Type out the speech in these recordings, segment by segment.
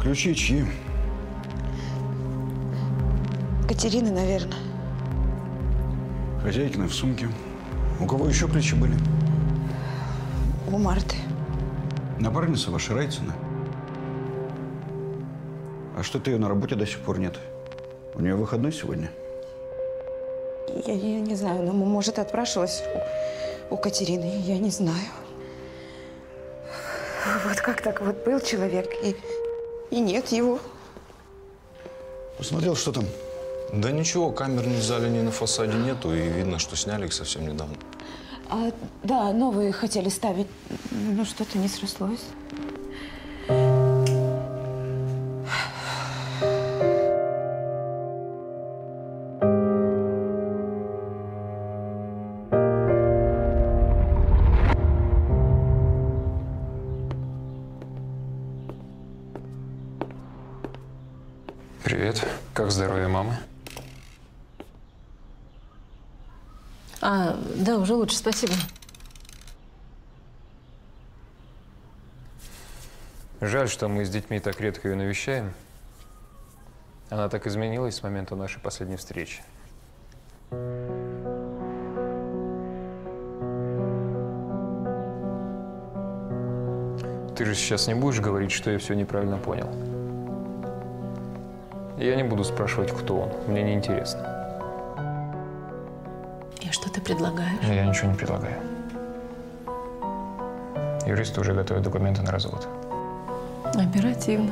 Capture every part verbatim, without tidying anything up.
Ключи чьи? Катерины, наверное. Хозяйкины в сумке. У кого еще ключи были? У Марты. Напарница ваша Райцина. А что-то ее на работе до сих пор нет? У нее выходной сегодня? Я, я не знаю, но, может, отпрашивалась у, у Катерины. Я не знаю. Вот как так вот был человек, и, и нет его. Посмотрел, что там? Да ничего, камер ни в зале, ни на фасаде нету, и видно, что сняли их совсем недавно. А, да, новые хотели ставить, но что-то не срослось. Привет. Как здоровье мамы? А, да, уже лучше, спасибо. Жаль, что мы с детьми так редко ее навещаем. Она так изменилась с момента нашей последней встречи. Ты же сейчас не будешь говорить, что я все неправильно понял? Я не буду спрашивать, кто он. Мне не интересно. И что ты предлагаешь? Я ничего не предлагаю. Юристы уже готовят документы на развод. Оперативно.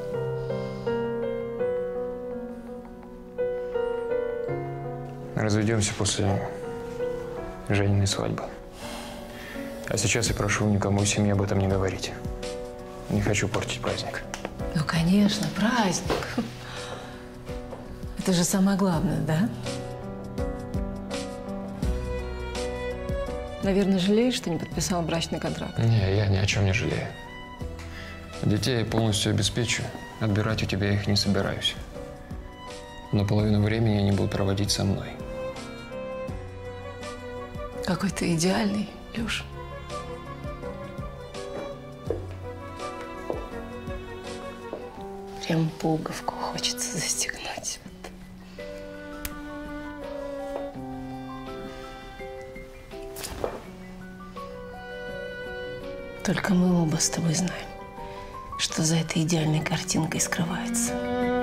Разведемся после Жениной свадьбы. А сейчас я прошу никому из семьи об этом не говорить. Не хочу портить праздник. Ну, конечно, праздник. Это же самое главное, да? Наверное, жалеешь, что не подписал брачный контракт? Не, я ни о чем не жалею. Детей я полностью обеспечу. Отбирать у тебя их не собираюсь. Но половину времени они будут проводить со мной. Какой ты идеальный, Лёш. Прям пуговку хочется застегнуть. Только мы оба с тобой знаем, что за этой идеальной картинкой скрывается.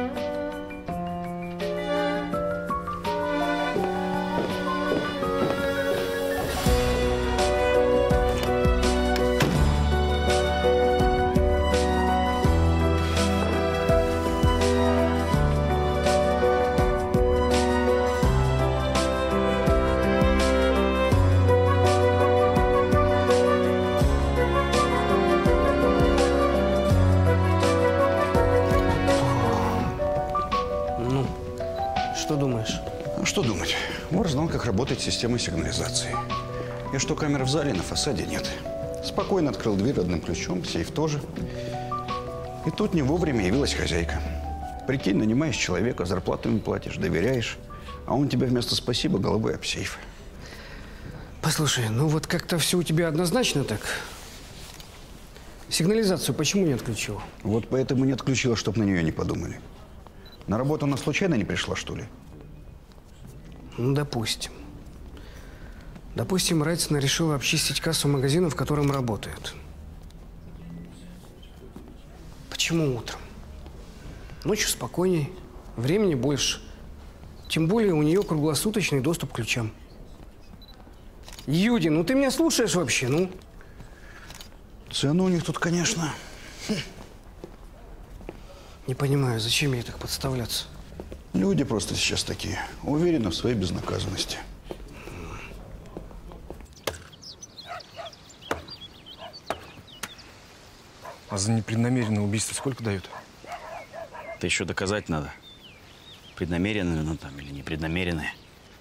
Как работает система сигнализации. И что камер в зале, на фасаде нет. Спокойно открыл дверь родным ключом, сейф тоже. И тут не вовремя явилась хозяйка. Прикинь, нанимаешь человека, зарплату ему платишь, доверяешь, а он тебе вместо спасибо головой об сейф. Послушай, ну вот как-то все у тебя однозначно так. Сигнализацию почему не отключила? Вот поэтому не отключила, чтобы на нее не подумали. На работу она случайно не пришла, что ли? Ну, допустим. Допустим, Райцина решила обчистить кассу магазина, в котором работает. Почему утром? Ночью спокойней, времени больше. Тем более у нее круглосуточный доступ к ключам. Юдин, ну ты меня слушаешь вообще, ну? Цены у них тут, конечно. Не понимаю, зачем ей так подставляться? Люди просто сейчас такие, уверены в своей безнаказанности. А за непреднамеренное убийство сколько дают? Это еще доказать надо. Преднамеренное, ну там, или непреднамеренное.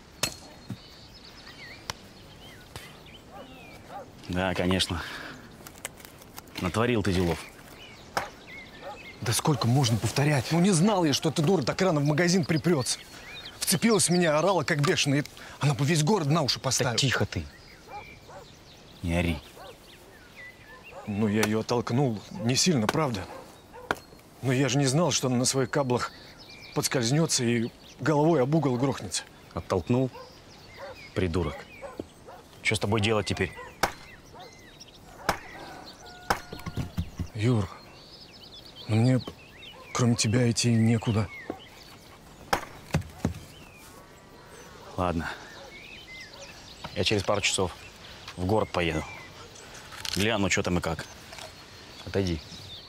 Да, конечно. Натворил ты делов. Да сколько можно повторять? Ну не знал я, что эта дура так рано в магазин припрется. Вцепилась в меня, орала как бешеная. Она бы весь город на уши поставила. Так тихо ты. Не ори. Ну, я ее оттолкнул не сильно, правда. Но я же не знал, что она на своих каблах подскользнется и головой об угол грохнется. Оттолкнул? Придурок. Что с тобой делать теперь? Юр, ну мне кроме тебя идти некуда. Ладно. Я через пару часов в город поеду. Гляну, что там и как. Отойди.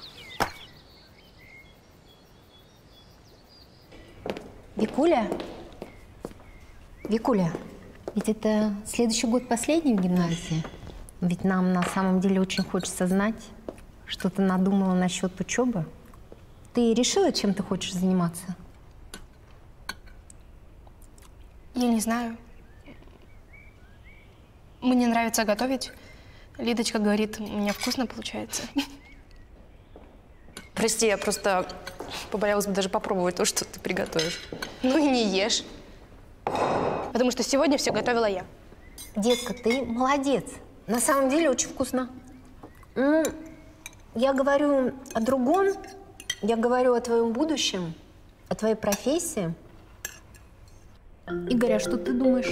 Викуля? Викуля, ведь это следующий год последний в гимназии. Ведь нам на самом деле очень хочется знать, что ты надумала насчет учебы. Ты решила, чем ты хочешь заниматься? Я не знаю. Мне нравится готовить. Лидочка говорит, у меня вкусно получается. Прости, я просто побоялась бы даже попробовать то, что ты приготовишь. Ну и не ешь. Потому что сегодня все готовила я. Детка, ты молодец. На самом деле очень вкусно. Ну, я говорю о другом. Я говорю о твоем будущем, о твоей профессии. Игорь, а что ты думаешь?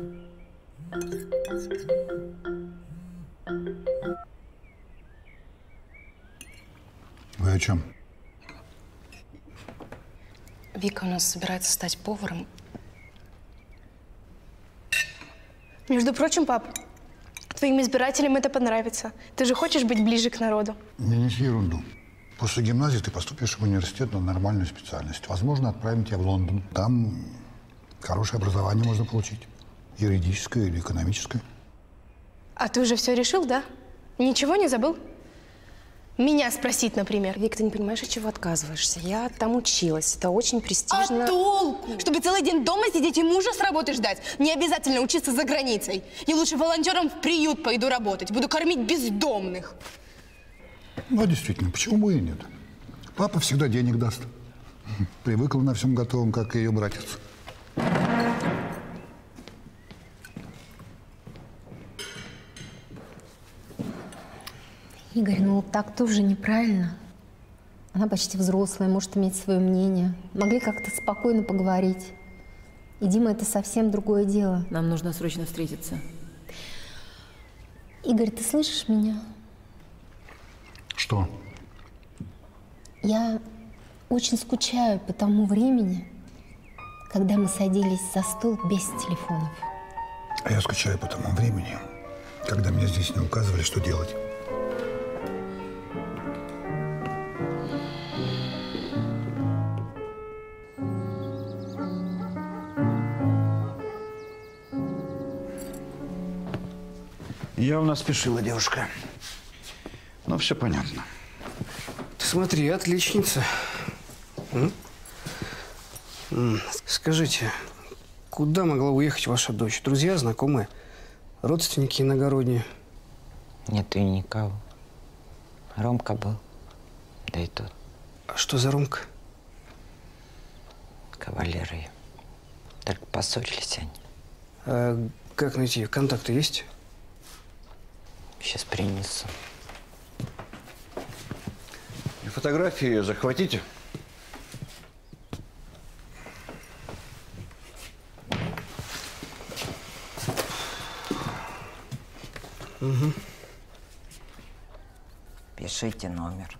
Вы о чем? Вика у нас собирается стать поваром. Между прочим, пап, твоим избирателям это понравится. Ты же хочешь быть ближе к народу. Не неси ерунду. После гимназии ты поступишь в университет на нормальную специальность. Возможно, отправим тебя в Лондон. Там хорошее образование можно получить. Юридическое или экономическое. А ты уже все решил, да? Ничего не забыл? Меня спросить, например. Вик, ты не понимаешь, от чего отказываешься? Я там училась. Это очень престижно. А толку? Чтобы целый день дома сидеть и мужа с работы ждать? Не обязательно учиться за границей. Я лучше волонтером в приют пойду работать. Буду кормить бездомных. Ну, а действительно, почему бы и нет? Папа всегда денег даст. Привыкла на всем готовом, как и ее братец. Игорь, ну так тоже неправильно. Она почти взрослая, может иметь свое мнение. Могли как-то спокойно поговорить. И Дима, это совсем другое дело. Нам нужно срочно встретиться. Игорь, ты слышишь меня? Что? Я очень скучаю по тому времени, когда мы садились за стол без телефонов. А я скучаю по тому времени, когда мне здесь не указывали, что делать. Явно спешила девушка. Но все понятно. Ты смотри, отличница. М? М, Скажите, куда могла уехать ваша дочь? Друзья, знакомые, родственники иногородние? Нет, и никого. Ромка был, да и тот. А что за Ромка? Кавалер ее. Только поссорились они. А как найти ее? Контакты есть? Сейчас принесу. И фотографии ее захватите. Угу. Пишите номер.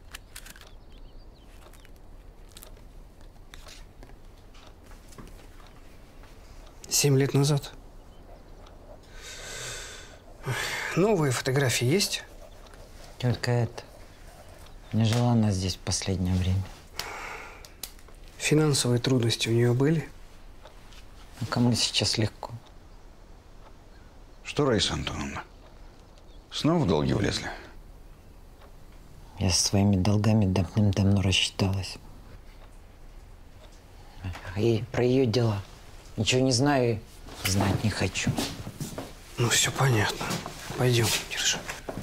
Семь лет назад. Новые фотографии есть? Только это. Не жила она здесь в последнее время. Финансовые трудности у нее были? Ну, кому сейчас легко. Что, Раиса Антоновна, снова в долги влезли? Я со своими долгами давным-давно рассчиталась. И про ее дела ничего не знаю и знать не хочу. Ну, все понятно. Пойдем, держи.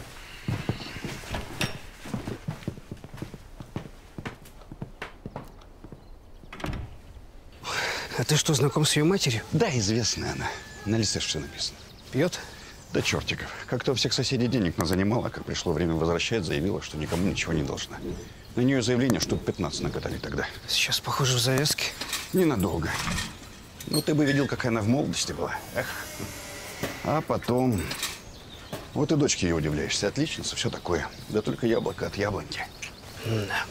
А ты что, знаком с ее матерью? Да, известная она. На листочке написано. Пьет? Да чертиков. Как-то у всех соседей денег назанимала, как пришло время возвращать, заявила, что никому ничего не должна. На нее заявление штук пятнадцать накатали тогда. Сейчас, похоже, в завязке. Ненадолго. Ну, ты бы видел, какая она в молодости была. Эх. А потом… Вот и дочке ее удивляешься. Отличница, все такое. Да только яблоко от яблоньки. Да.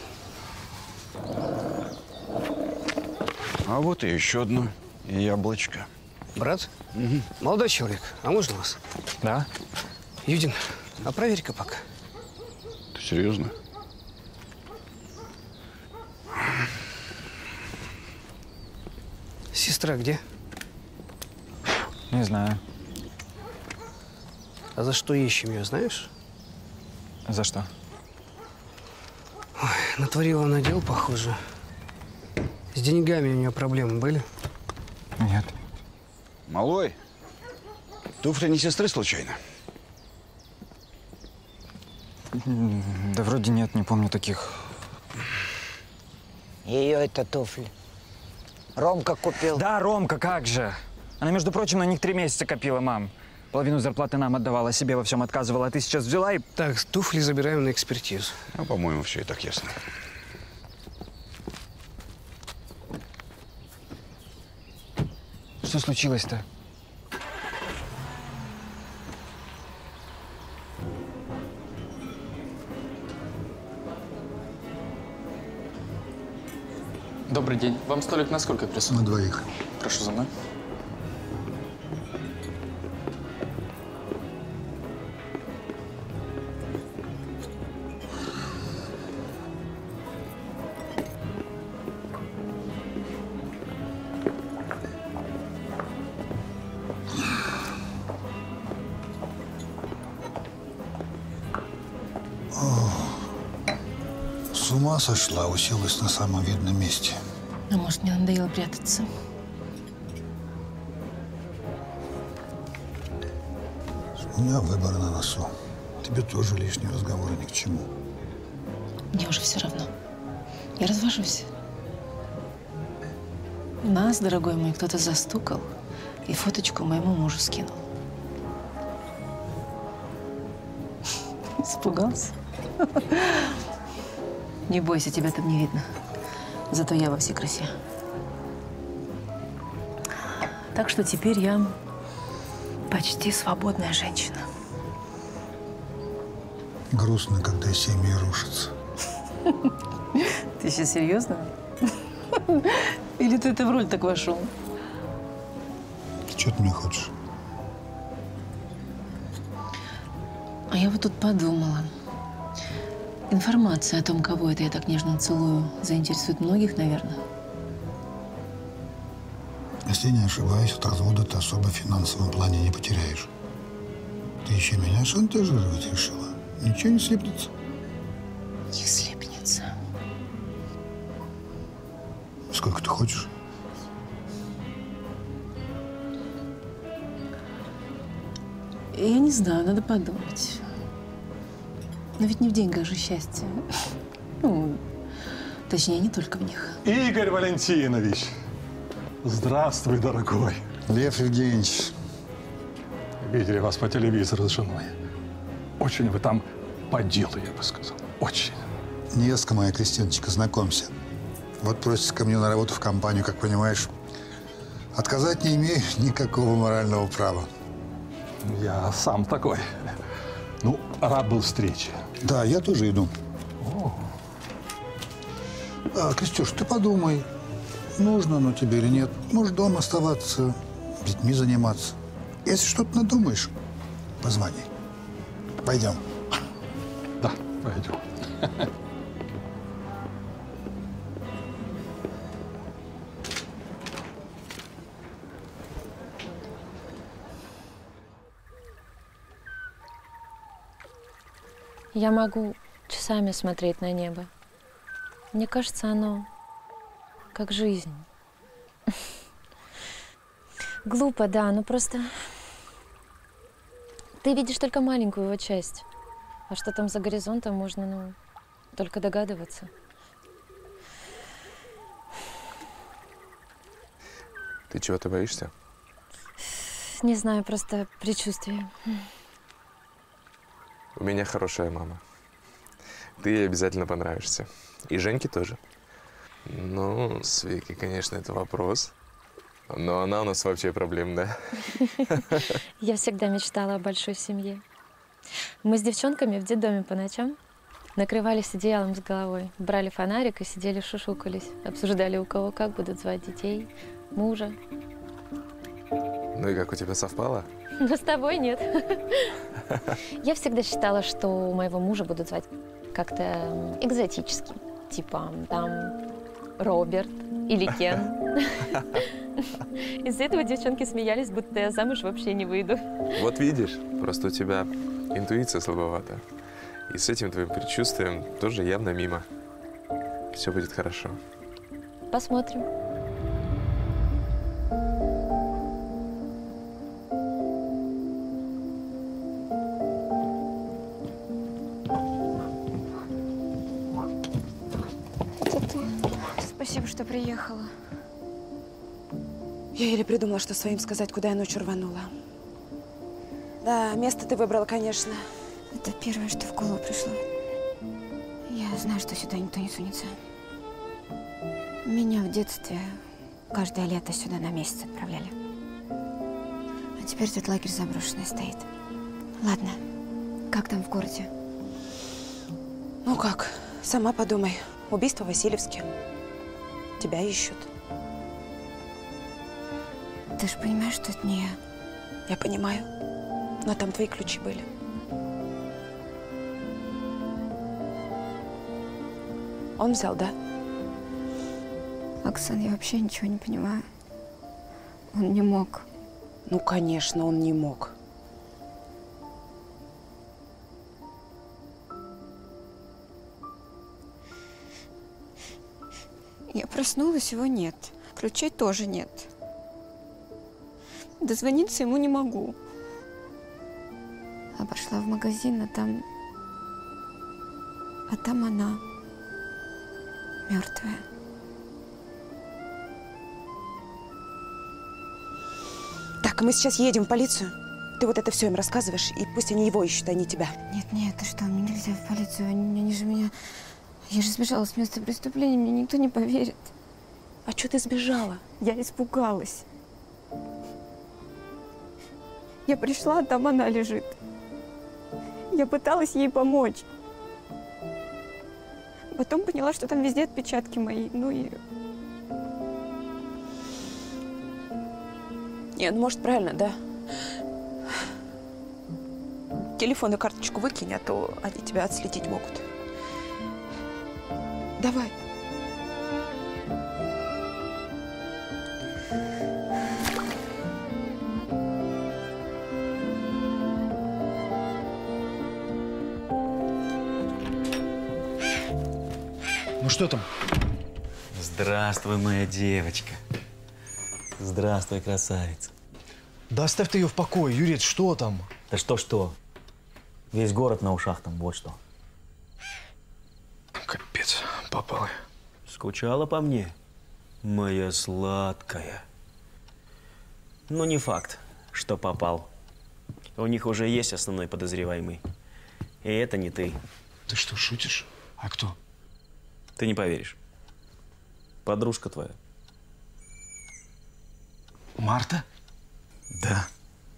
А вот и еще одно яблочко. Брат? Угу. Молодой человек, а можно вас? Да. Юдин, а проверь-ка пока. Ты серьезно? Сестра где? Не знаю. А за что ищем ее, знаешь? За что? Ой, натворила она дел, похоже. С деньгами у нее проблемы были? Нет. Малой, туфли не сестры случайно? Да вроде нет, не помню таких. Ее это туфли. Ромка купил. Да, Ромка, как же. Она, между прочим, на них три месяца копила, мам. Половину зарплаты нам отдавала, себе во всем отказывала. А ты сейчас взяла и… Так, туфли забираем на экспертизу. А, по-моему, все и так ясно. Что случилось-то? Добрый день. Вам столик на сколько присутствует? На двоих. Прошу за мной. С ума сошла, уселась на самом видном месте. А может, мне надоело прятаться? У меня выбор на носу. Тебе тоже лишние разговоры ни к чему. Мне уже все равно. Я развожусь. Нас, дорогой мой, кто-то застукал и фоточку моему мужу скинул. Испугался? Не бойся, тебя там не видно. Зато я во всей красе. Так что теперь я почти свободная женщина. Грустно, когда семьи рушатся. Ты сейчас серьезно? Или ты это в роль так вошел? Что ты мне хочешь? А я вот тут подумала. Информация о том, кого это я так нежно целую, заинтересует многих, наверное. Если не ошибаюсь, от развода ты особо в финансовом плане не потеряешь. Ты еще меня шантажировать решила? Ничего не слипнется? Не слипнется. Сколько ты хочешь? Я не знаю, надо подумать. Но ведь не в деньгах же счастье. Ну, точнее, не только в них. Игорь Валентинович, здравствуй, дорогой. Лев Евгеньевич. Видели вас по телевизору с женой. Очень вы там по делу, я бы сказал. Очень. Невестка моя, Кристиночка, знакомься. Вот просится ко мне на работу в компанию, как понимаешь. Отказать не имею никакого морального права. Я сам такой. Ну, рад был встрече. Да, я тоже иду. О. А, Кристюш, ты подумай, нужно оно тебе или нет. Можешь дома оставаться, детьми заниматься. Если что-то надумаешь, позвони. Пойдем. Да, пойдем. Я могу часами смотреть на небо. Мне кажется, оно как жизнь. Глупо, да, но просто ты видишь только маленькую его часть. А что там за горизонтом, можно, ну, только догадываться. Ты чего-то боишься? Не знаю, просто предчувствие. У меня хорошая мама. Ты ей обязательно понравишься. И Женьке тоже. Ну, с Викой, конечно, это вопрос. Но она у нас вообще проблемная. Я всегда мечтала о большой семье. Мы с девчонками в детдоме по ночам накрывались одеялом с головой, брали фонарик и сидели шушукались, обсуждали, у кого как будут звать детей, мужа. Ну и как, у тебя совпало? Но с тобой нет. Я всегда считала, что у моего мужа будут звать как-то экзотически. Типа там Роберт или Кен. Из-за этого девчонки смеялись, будто я замуж вообще не выйду. Вот видишь, просто у тебя интуиция слабовата. И с этим твоим предчувствием тоже явно мимо. Все будет хорошо. Посмотрим. Спасибо, что приехала. Я еле придумала, что своим сказать, куда я ночью рванула. Да, место ты выбрала, конечно. Это первое, что в голову пришло. Я знаю, что сюда никто не сунется. Меня в детстве каждое лето сюда на месяц отправляли. А теперь этот лагерь заброшенный стоит. Ладно, как там в городе? Ну как, сама подумай. Убийство в Васильевске. Тебя ищут. Ты же понимаешь, что это не я. Я понимаю. Но там твои ключи были. Он взял, да? Оксан, я вообще ничего не понимаю. Он не мог. Ну, конечно, он не мог. Я проснулась, его нет. Ключей тоже нет. Дозвониться ему не могу. Обошла в магазин, а там... А там она. Мертвая. Так, мы сейчас едем в полицию. Ты вот это все им рассказываешь, и пусть они его ищут, а не тебя. Нет, нет, ты что, мне нельзя в полицию. Они, они же меня... Я же сбежала с места преступления, мне никто не поверит. А что ты сбежала? Я испугалась. Я пришла, а там она лежит. Я пыталась ей помочь. Потом поняла, что там везде отпечатки мои. Ну и... Не, ну может правильно, да? Телефон и карточку выкинь, а то они тебя отследить могут. Давай. Ну что там? Здравствуй, моя девочка. Здравствуй, красавица. Да оставь ты ее в покое, Юрец, что там? Да что-что? Весь город на ушах там, вот что. Капец, попала. Скучала по мне, моя сладкая. Ну, не факт, что попал. У них уже есть основной подозреваемый. И это не ты. Ты что, шутишь? А кто? Ты не поверишь. Подружка твоя. Марта? Да.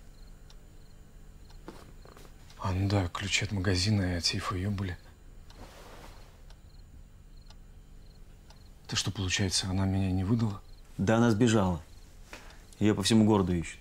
А, ну да, ключи от магазина и от сейфа ее были. Ты что, получается, она меня не выдала? Да, она сбежала. Ее по всему городу ищут.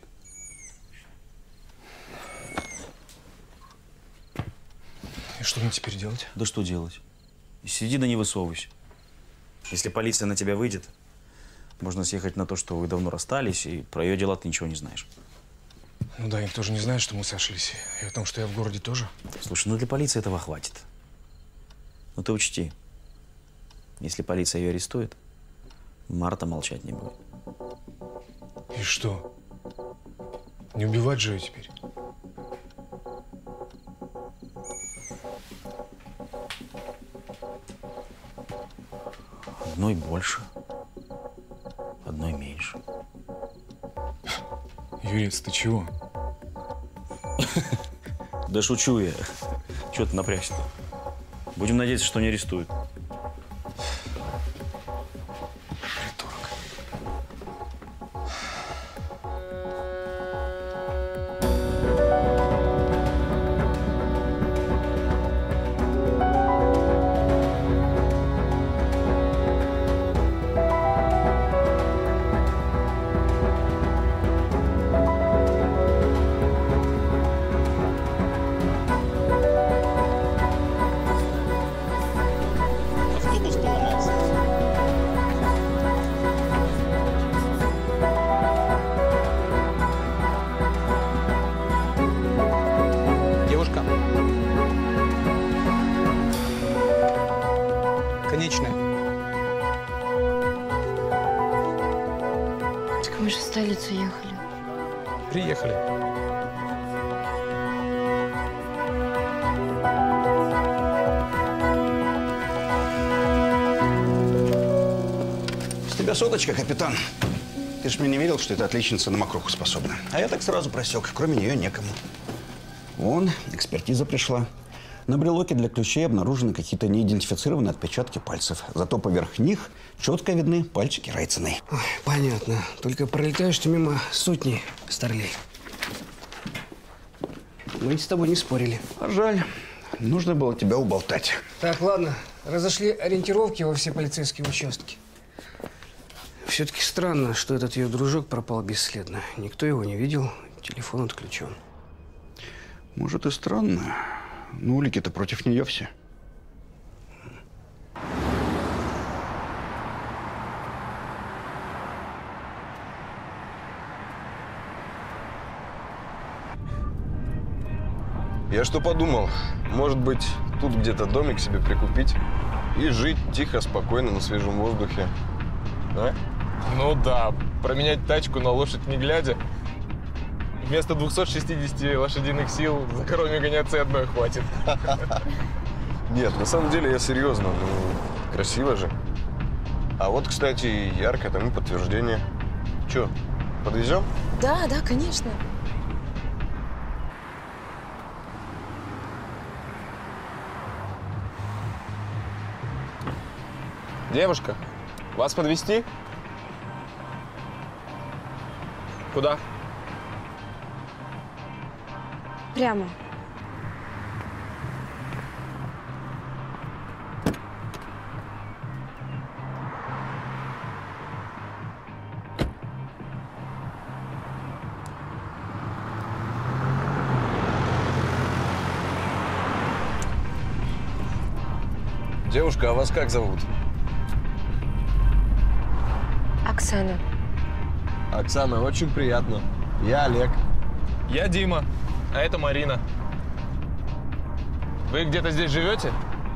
И что мне теперь делать? Да что делать? Сиди да не высовывайся. Если полиция на тебя выйдет, можно съехать на то, что вы давно расстались, и про ее дела ты ничего не знаешь. Ну да, никто же не знает, что мы сошлись. И о том, что я в городе тоже. Слушай, ну для полиции этого хватит. Но ты учти, если полиция ее арестует, Марта молчать не будет. И что? Не убивать же ее теперь? Одной больше, одной меньше. Юрец, ты чего? Да шучу я. Чего ты напрягся-то? Будем надеяться, что не арестуют. Конечная. Так мы же в столицу ехали. Приехали. С тебя соточка, капитан. Ты ж мне не верил, что эта отличница на мокруху способна. А я так сразу просек. Кроме нее некому. Вон, экспертиза пришла. На брелоке для ключей обнаружены какие-то неидентифицированные отпечатки пальцев. Зато поверх них четко видны пальчики Райциной. Ой, понятно. Только пролетаешь ты мимо сотни старлей. Мы ведь с тобой не спорили. А жаль. Нужно было тебя уболтать. Так, ладно. Разошли ориентировки во все полицейские участки. Все-таки странно, что этот ее дружок пропал бесследно. Никто его не видел, телефон отключен. Может, и странно. Но улики-то против нее все. Я что подумал? Может быть, тут где-то домик себе прикупить и жить тихо, спокойно, на свежем воздухе. А? Ну да, променять тачку на лошадь не глядя. Вместо двухсот шестидесяти лошадиных сил за коровами гоняться и одной хватит. Нет, на самом деле я серьезно. Ну, красиво же. А вот, кстати, ярко тому подтверждение. Че, подвезем? Да, да, конечно. Девушка, вас подвезти? Куда? Прямо. Девушка, а вас как зовут? Оксана. Оксана, очень приятно. Я Олег. Я Дима, а это Марина. Вы где-то здесь живете?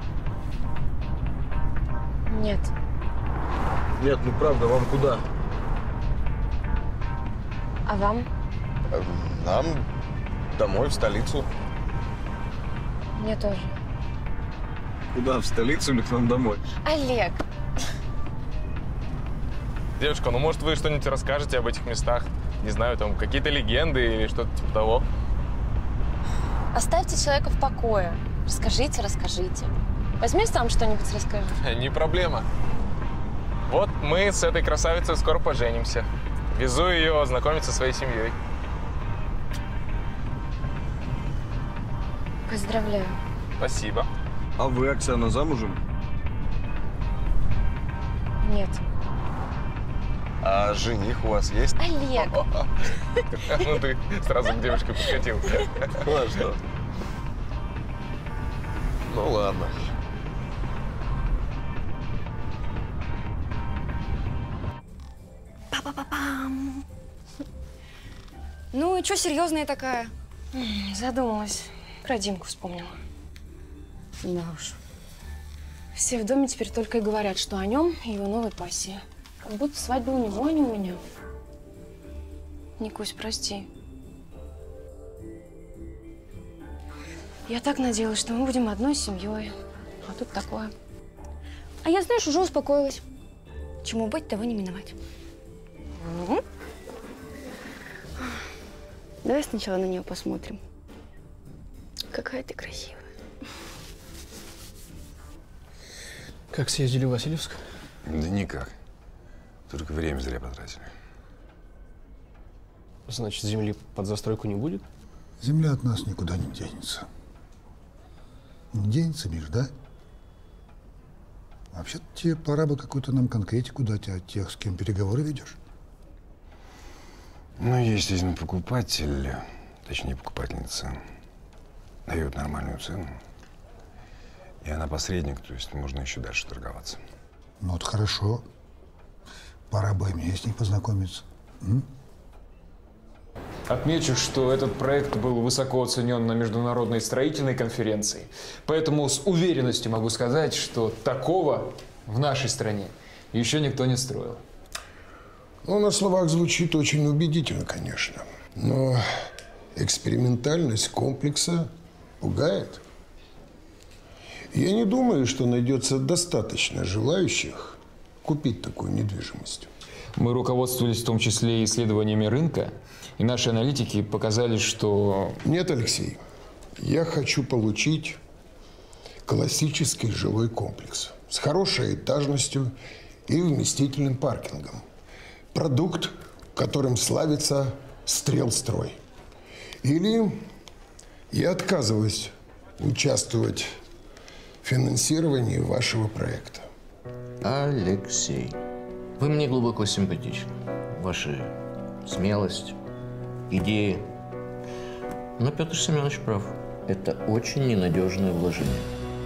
Нет. Нет, ну правда, вам куда? А вам? Нам домой, в столицу. Мне тоже. Куда, в столицу или к нам домой? Олег. Девушка, ну может вы что-нибудь расскажете об этих местах? Не знаю, там какие-то легенды или что-то типа того. Оставьте человека в покое. Расскажите, расскажите. Возьми сам что-нибудь расскажи. Не проблема. Вот мы с этой красавицей скоро поженимся. Везу ее знакомиться со своей семьей. Поздравляю. Спасибо. А вы, Оксана, замужем? Нет. А жених у вас есть? Олег. Ну ты сразу к девушке подкатил. Ну а что? Ну ладно. Па-па-па-пам. Ну и что серьезная такая? Задумалась. Про Димку вспомнила. Да уж. Все в доме теперь только и говорят, что о нем и его новой пассии. Как будто свадьба у него, а не у меня. Никусь, прости. Я так надеялась, что мы будем одной семьей. А тут такое. А я, знаешь, уже успокоилась. Чему быть, того не миновать. Угу. Давай сначала на нее посмотрим. Какая ты красивая. Как съездили в Васильевск? Да никак. Только время зря потратили. Значит, земли под застройку не будет? Земля от нас никуда не денется. Не денется, Миш, да? Вообще-то тебе пора бы какую-то нам конкретику дать о тех, с кем переговоры ведешь. Ну, есть один покупатель, точнее покупательница, дает нормальную цену. И она посредник, то есть можно еще дальше торговаться. Ну вот хорошо. Пора бы и мне с ней познакомиться. М? Отмечу, что этот проект был высоко оценен на международной строительной конференции. Поэтому с уверенностью могу сказать, что такого в нашей стране еще никто не строил. Ну, на словах звучит очень убедительно, конечно. Но экспериментальность комплекса пугает. Я не думаю, что найдется достаточно желающих купить такую недвижимость. Мы руководствовались в том числе и исследованиями рынка, и наши аналитики показали, что… Нет, Алексей, я хочу получить классический жилой комплекс с хорошей этажностью и вместительным паркингом. Продукт, которым славится Стрелстрой. Или я отказываюсь участвовать в финансировании вашего проекта. Алексей, вы мне глубоко симпатичны. Ваша смелость, идеи. Но Петр Семенович прав. Это очень ненадежное вложение.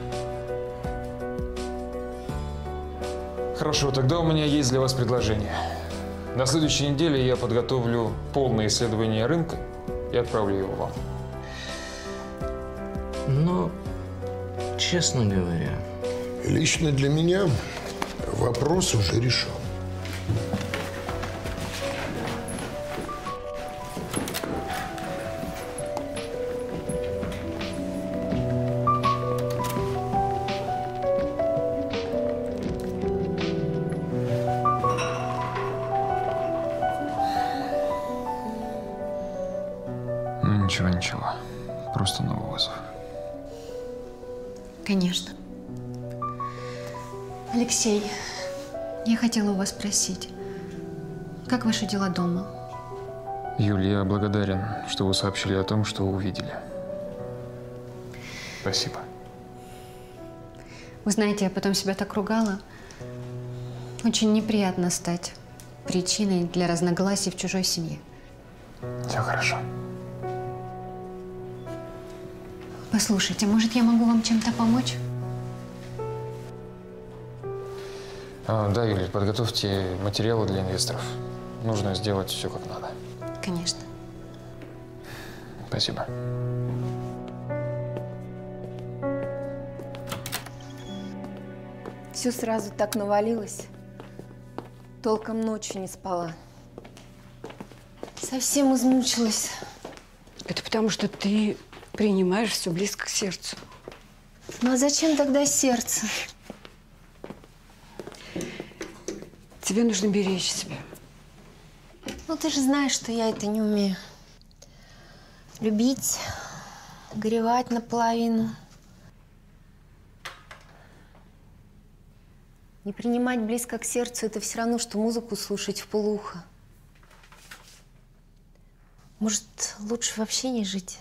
Хорошо, тогда у меня есть для вас предложение. На следующей неделе я подготовлю полное исследование рынка и отправлю его вам. Но, честно говоря… Лично для меня вопрос уже решен. Ну, ничего, ничего. Просто новый вызов. Конечно. Алексей, я хотела у вас спросить, как ваши дела дома? Юль, я благодарен, что вы сообщили о том, что увидели. Спасибо. Вы знаете, я потом себя так ругала. Очень неприятно стать причиной для разногласий в чужой семье. Все хорошо. Послушайте, может, я могу вам чем-то помочь? А, да, Юлия, подготовьте материалы для инвесторов. Нужно сделать все как надо. Конечно. Спасибо. Все сразу так навалилось. Толком ночью не спала. Совсем измучилась. Это потому, что ты принимаешь все близко к сердцу. Ну а зачем тогда сердце? Тебе нужно беречь себя. Ну ты же знаешь, что я это не умею. Любить, горевать наполовину. Не принимать близко к сердцу – это все равно, что музыку слушать вполуха. Может, лучше вообще не жить?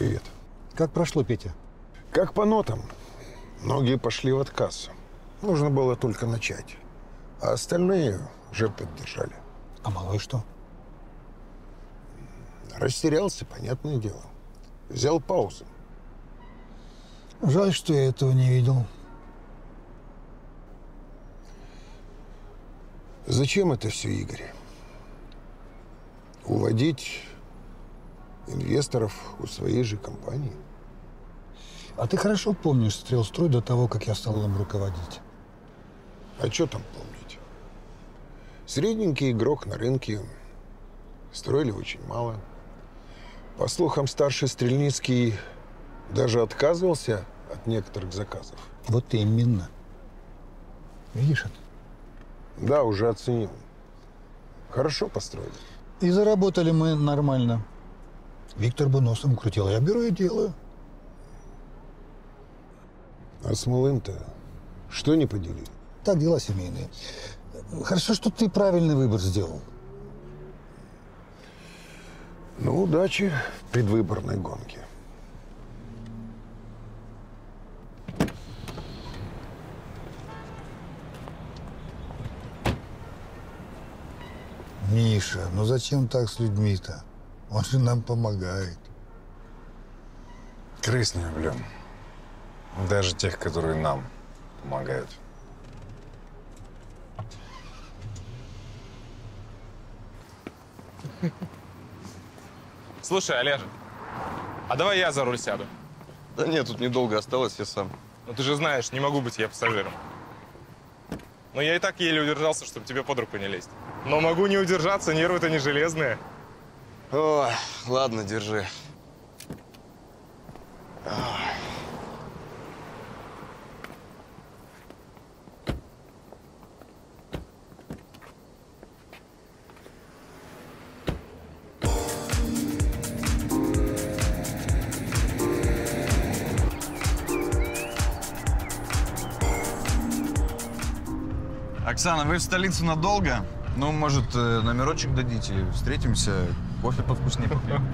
Привет. Как прошло, Петя? Как по нотам. Многие пошли в отказ. Нужно было только начать. А остальные уже поддержали. А малой что? Растерялся, понятное дело. Взял паузу. Жаль, что я этого не видел. Зачем это все, Игорь? Уводить инвесторов у своей же компании? А ты хорошо помнишь Стрелстрой до того, как я стал им руководить? А что там помнить? Средненький игрок на рынке. Строили очень мало. По слухам, старший Стрельницкий даже отказывался от некоторых заказов. Вот именно. Видишь это? Да, уже оценил. Хорошо построили. И заработали мы нормально. Виктор бы носом крутил. Я беру и делаю. А с малым-то что не поделили? Так, дела семейные. Хорошо, что ты правильный выбор сделал. Ну, удачи в предвыборной гонке. Миша, ну зачем так с людьми-то? Он же нам помогает. Крыс не люблю. Даже тех, которые нам помогают. Слушай, Олежа, а давай я за руль сяду. Да нет, тут недолго осталось, я сам. Ну ты же знаешь, не могу быть я пассажиром. Но я и так еле удержался, чтобы тебе под руку не лезть. Но могу не удержаться, нервы-то не железные. Ой, ладно, держи. Оксана, вы в столицу надолго? Ну, может, номерочек дадите, встретимся, кофе повкуснее попьем.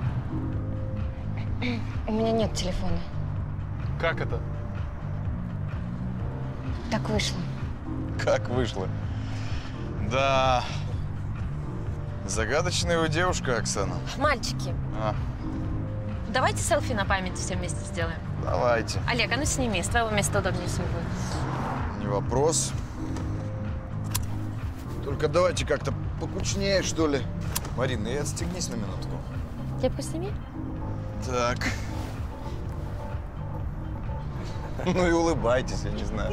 У меня нет телефона. Как это? Так вышло. Как вышло? Да. Загадочная вы девушка, Оксана. Мальчики, А, давайте селфи на память все вместе сделаем. давайте. Олег, а ну сними, с твоего места удобнее всего будет. Не вопрос. Только давайте как-то покучнее, что ли. Марина, и отстегнись на минутку. Кепку сними. Так. Ну и улыбайтесь, я не знаю.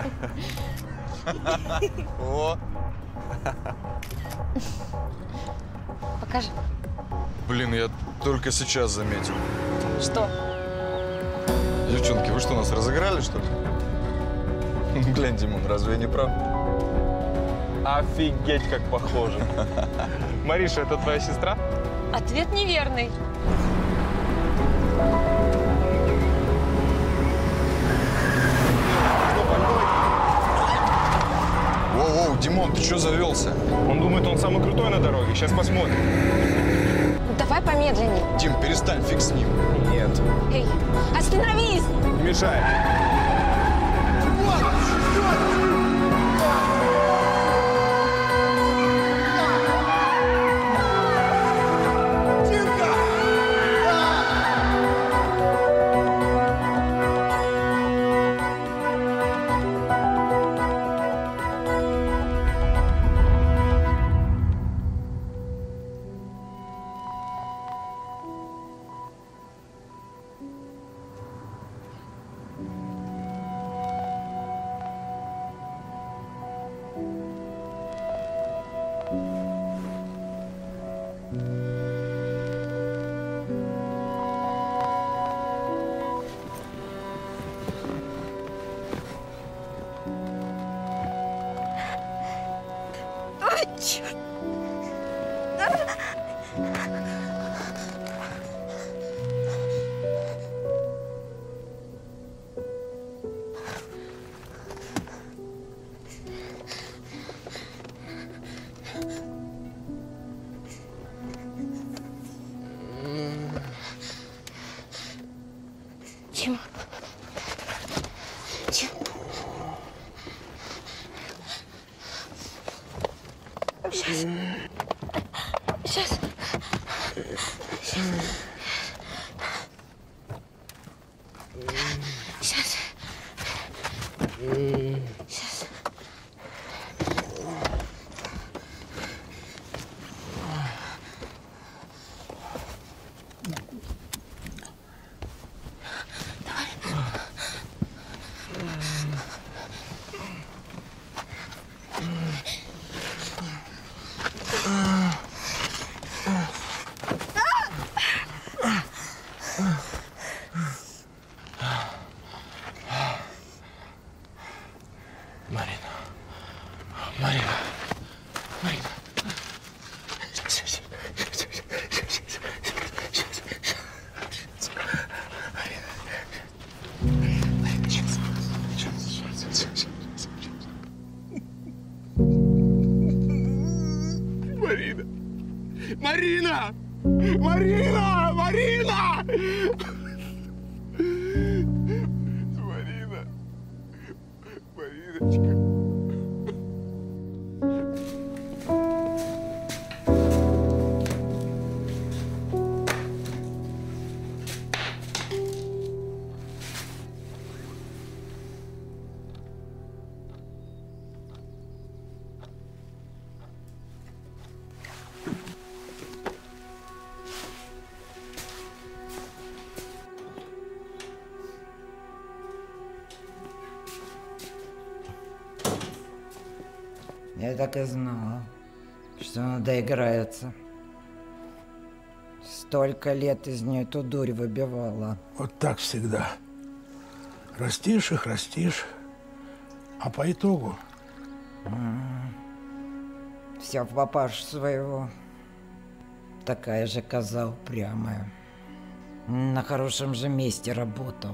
О! Покажи. Блин, я только сейчас заметил. Что? Девчонки, вы что, нас разыграли, что ли? Глянь, Димон, разве я не прав? Офигеть, как похоже. Мариша, это твоя сестра? Ответ неверный. Воу-воу, Димон, ты что завелся? Он думает, он самый крутой на дороге. Сейчас посмотрим. Давай помедленнее. Дим, перестань, фиг с ним. Нет. Эй, остановись! Не мешай. Ай, черт! Сейчас. Сейчас. Сейчас. Сейчас. Марина! Марина! Марина! Марина! Марина! Мариночка! Я так и знала, что она доиграется. Столько лет из нее эту дурь выбивала. Вот так всегда. Растишь их, растишь, а по итогу... Все в папашу своего. Такая же коза упрямая. На хорошем же месте работал.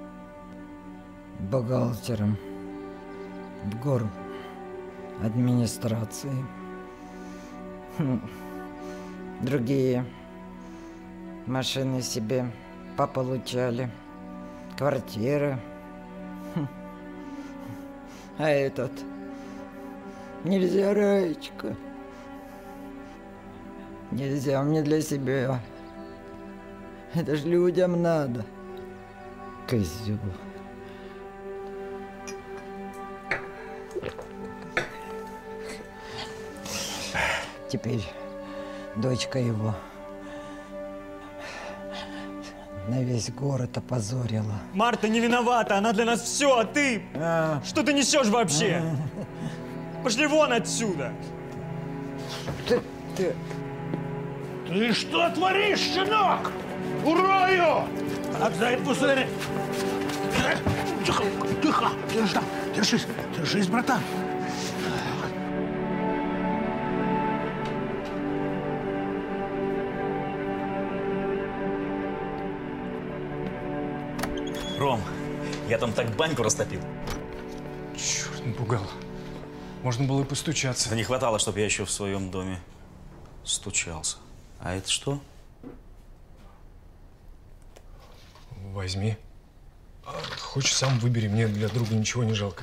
Бухгалтером. В гор администрации. Хм. Другие машины себе пополучали. Квартиры. Хм. А этот... Нельзя, Раечка. Нельзя мне для себя. Это ж людям надо. Козёл. Теперь дочка его на весь город опозорила. Марта не виновата, она для нас все, а ты? А. Что ты несешь вообще? А. Пошли вон отсюда! Ты, ты... Ты что творишь, щенок? Урою! Отдай пузырь! Тихо, тихо, держи, держись, держись, братан. Ром, я там так баньку растопил. Черт, напугал. Можно было и постучаться. Да не хватало, чтобы я еще в своем доме стучался. А это что? Возьми. Хочешь, сам выбери. Мне для друга ничего не жалко.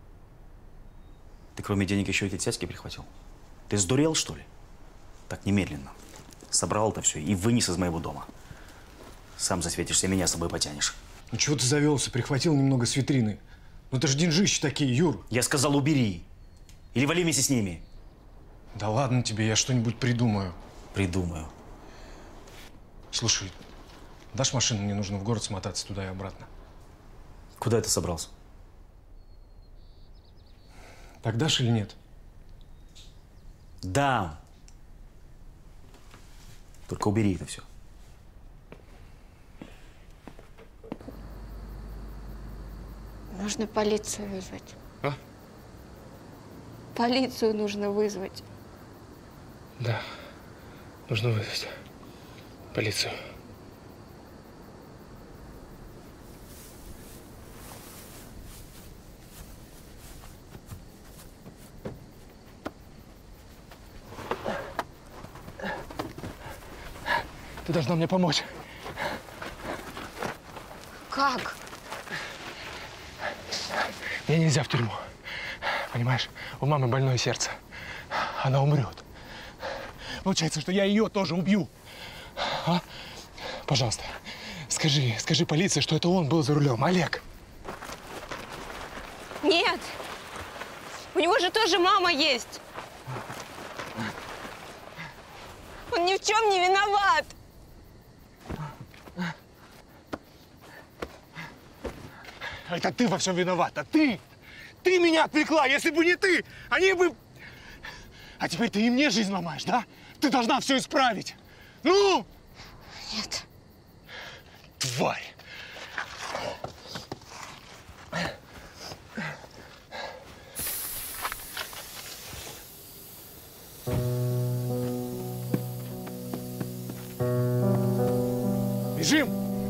Ты кроме денег еще эти цяцки прихватил? Ты сдурел, что ли? Так немедленно. Собрал это все и вынес из моего дома. Сам засветишься, меня с собой потянешь. Ну чего ты завелся? Прихватил немного с витрины. Ну это же деньжищи такие, Юр. Я сказал, убери. Или вали вместе с ними. Да ладно тебе, я что-нибудь придумаю. Придумаю. Слушай, дашь машину? Мне нужно в город смотаться туда и обратно. Куда ты собрался? Так дашь или нет? Дам. Только убери это все. Нужно полицию вызвать. А? Полицию нужно вызвать. Да, нужно вызвать полицию. Ты должна мне помочь. Как? Мне нельзя в тюрьму. Понимаешь, у мамы больное сердце. она умрет. Получается, что я ее тоже убью. А? Пожалуйста, скажи, скажи полиции, что это он был за рулем, Олег. Нет! У него же тоже мама есть! Он ни в чем не виноват! Это ты во всем виновата, ты! Ты меня отвлекла! Если бы не ты, они бы… А теперь ты и мне жизнь ломаешь, да? Ты должна все исправить. Ну! Нет. Тварь! Бежим!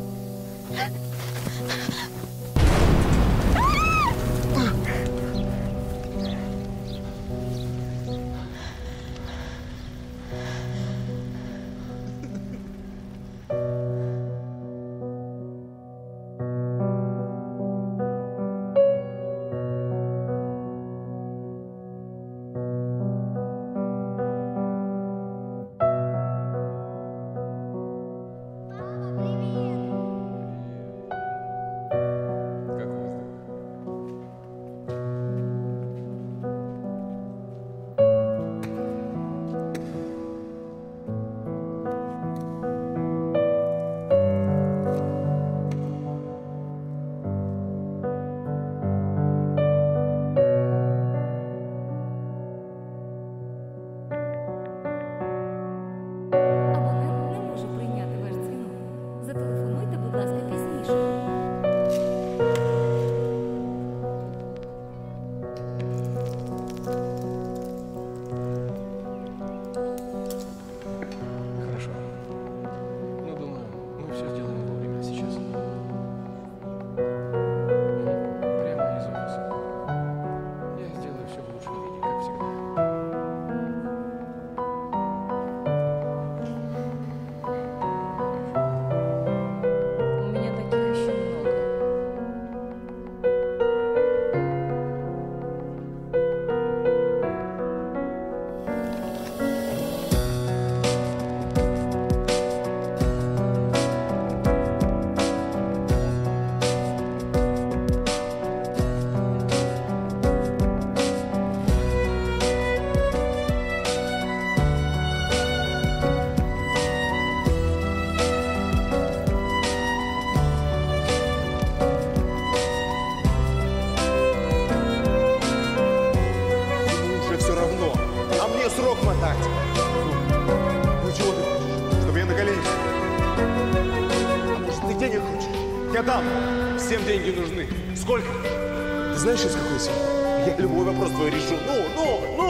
Я дам. Всем деньги нужны. Сколько? Ты знаешь, из какой семьи? Я любой вопрос твой решу. Ну, ну,